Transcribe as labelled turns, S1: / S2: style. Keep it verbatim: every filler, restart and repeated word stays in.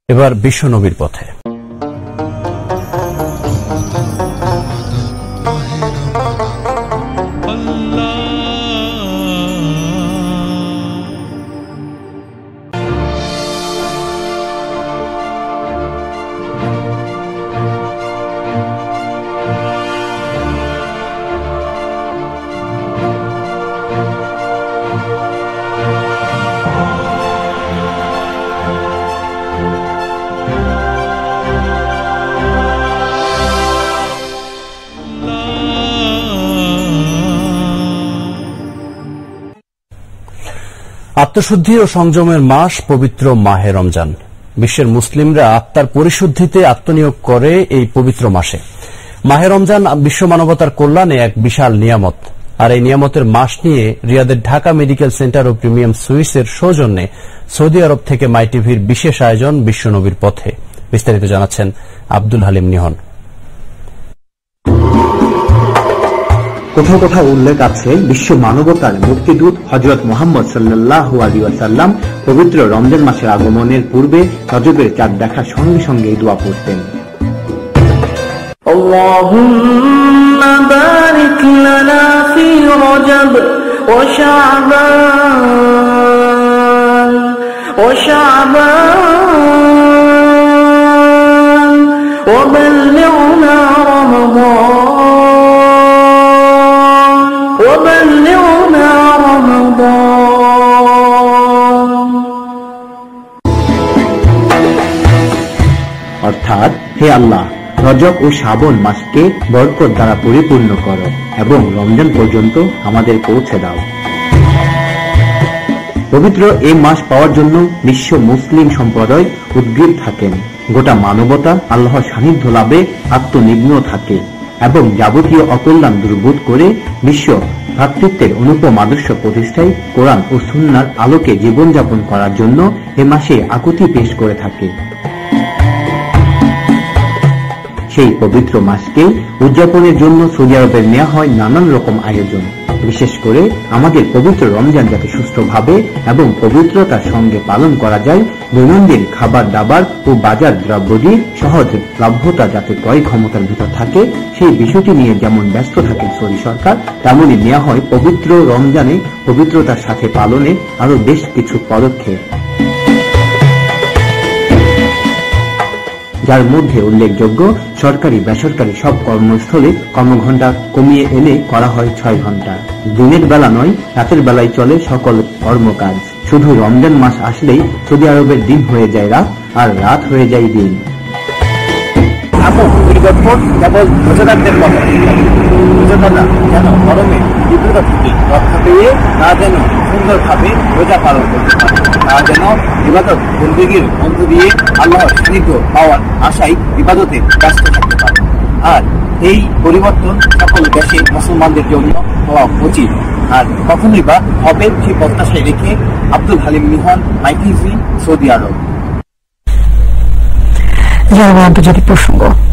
S1: এবার বিশ্ব নবীর পথে। আত্মশুদ্ধি ও সংযমের মাস পবিত্র মাহে রমজান। বিশ্বের মুসলিমরা আত্মার পরিশুদ্ধিতে আত্মনিয়োগ করে এই পবিত্র মাসে। মাহে রমজান বিশ্ব মানবতার কল্যাণে এক বিশাল নিয়ামত। আর এই নিয়ামতের মাস নিয়ে রিয়াদের ঢাকা মেডিকেল সেন্টার ও প্রিমিয়াম সুইসের সৌজন্যে সৌদি আরব থেকে মাই টিভির বিশেষ আয়োজন বিশ্ব নবীর পথে। বিস্তারিত জানাচ্ছেন আব্দুল হালিম নিহন।
S2: কোথাও কোথাও উল্লেখ আছে বিশ্ব মানবতার মুক্তিদূত হযরত মুহাম্মদ সাল্লাল্লাহু আলাইহি ওয়াসাল্লাম পবিত্র রমজান মাসের আগমনের পূর্বে রজবের চাঁদ দেখার সঙ্গে সঙ্গে এই দোয়া পড়তেন,
S3: আল্লাহুম্মা বারিক লানা ফি রজব ওয়া শাবান ওয়া শাবান ওয়া বাল্লিগনা রমাদান
S2: অর্থাৎ হে আল্লাহ, রজব ও শ্রাবণ মাসকে বরকত দ্বারা পরিপূর্ণ করো এবং রমজান পর্যন্ত আমাদের পৌঁছে দাও। পবিত্র এই মাস পাওয়ার জন্য বিশ্ব মুসলিম সম্প্রদায় উদ্গ্রীব থাকেন। গোটা মানবতা আল্লাহর সান্নিধ্য লাভে আত্মনিগ্ন থাকে এবং যাবতীয় অকল্যাণ দূরীভূত করে বিশ্ব ভ্রাতৃত্বের অনুপম আদর্শ প্রতিষ্ঠায় কোরআন ও সুন্নাহর আলোকে জীবনযাপন করার জন্য এ মাসে আকুতি পেশ করে থাকে। সেই পবিত্র মাসকে উদযাপনের জন্য সৌদি আরবের নেওয়া হয় নানান রকম আয়োজন। বিশেষ করে আমাদের পবিত্র রমজান যাতে সুষ্ঠুভাবে এবং পবিত্রতার সঙ্গে পালন করা যায়, দৈনন্দিন খাবার দাবার ও বাজার দ্রব্যাদি সহজ লভ্যতা যাতে ক্রয় ক্ষমতার ভিতর থাকে, সেই বিষয়টি নিয়ে যেমন ব্যস্ত থাকেন সৌদি সরকার, তেমনই নেওয়া হয় পবিত্র রমজানে পবিত্রতার সাথে পালনে আরো বেশ কিছু পদক্ষেপ, যার মধ্যে উল্লেখযোগ্য সরকারি বেসরকারি সব কর্মস্থলে কর্মঘণ্টা কমিয়ে এনে করা হয় ছয় ঘন্টা। দিনের বেলা নয়, রাতের বেলায় চলে সকল কর্মকাজ। শুধু রমজান মাস আসলেই সৌদি আরবের দিন হয়ে যায় রাত, আর রাত হয়ে যায় দিন।
S4: কেবল রোজাদারদের কথা, রোজাদাররা যেন গরমে তীব্রতা থেকে রক্ষা পেয়ে তা যেন সুন্দরভাবে রোজা পালন করতে পারে, তা যেন ইবাদত বন্দেগীর মধ্য দিয়ে আল্লাহর সান্নিধ্য পাওয়ার আশায় ইবাদতে ব্যস্ত থাকতে পারে। আর এই পরিবর্তন সকল দেশে মুসলমানদের জন্য হওয়া উচিত। আর কখনোই বা হবে সেই প্রত্যাশায় রেখে Abdul Halim Nihan, my TV, Saudi Arab.
S5: আন্তর্জাতিক প্রসঙ্গ।